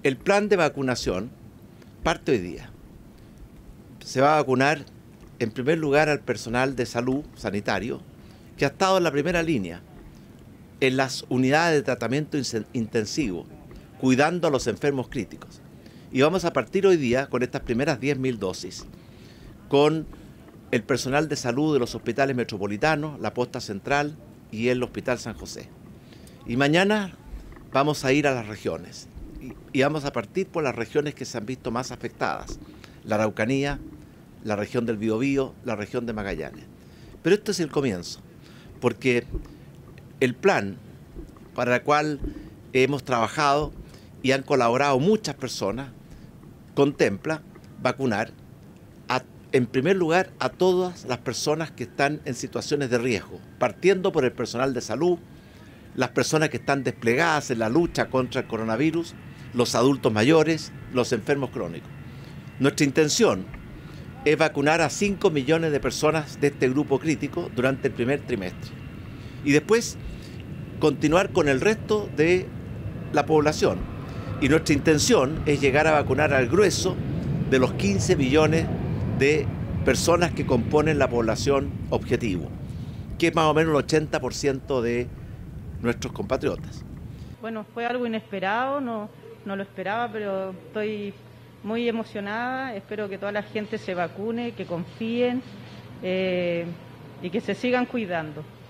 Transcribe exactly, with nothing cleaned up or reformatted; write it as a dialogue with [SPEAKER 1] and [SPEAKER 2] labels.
[SPEAKER 1] El plan de vacunación parte hoy día. Se va a vacunar en primer lugar al personal de salud sanitario que ha estado en la primera línea, en las unidades de tratamiento intensivo, cuidando a los enfermos críticos. Y vamos a partir hoy día con estas primeras diez mil dosis, con el personal de salud de los hospitales metropolitanos, la Posta Central y el Hospital San José. Y mañana vamos a ir a las regiones y vamos a partir por las regiones que se han visto más afectadas, la Araucanía, la región del Biobío, la región de Magallanes. Pero esto es el comienzo, porque el plan para el cual hemos trabajado y han colaborado muchas personas contempla vacunar a, en primer lugar a todas las personas que están en situaciones de riesgo, partiendo por el personal de salud, las personas que están desplegadas en la lucha contra el coronavirus, los adultos mayores, los enfermos crónicos. Nuestra intención es vacunar a cinco millones de personas de este grupo crítico durante el primer trimestre. Y después continuar con el resto de la población. Y nuestra intención es llegar a vacunar al grueso de los quince millones de personas que componen la población objetivo, que es más o menos el ochenta por ciento de nuestros compatriotas.
[SPEAKER 2] Bueno, fue algo inesperado, no, no lo esperaba, pero estoy muy emocionada. Espero que toda la gente se vacune, que confíen eh, y que se sigan cuidando.